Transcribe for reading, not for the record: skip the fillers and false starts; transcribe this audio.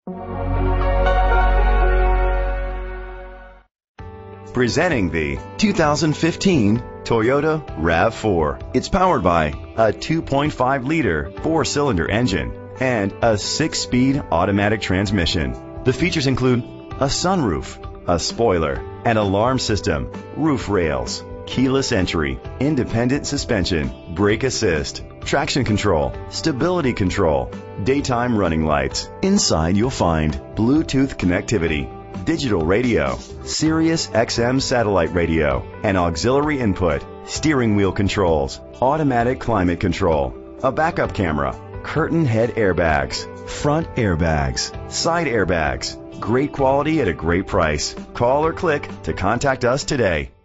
Presenting the 2015 Toyota RAV4. It's powered by a 2.5-liter 4-cylinder engine and a 6-speed automatic transmission. The features include a sunroof, a spoiler, an alarm system, roof rails, keyless entry, independent suspension, brake assist, traction control, stability control, daytime running lights. Inside you'll find Bluetooth connectivity, digital radio, Sirius XM satellite radio, and auxiliary input, steering wheel controls, automatic climate control, a backup camera, curtain head airbags, front airbags, side airbags. Great quality at a great price. Call or click to contact us today.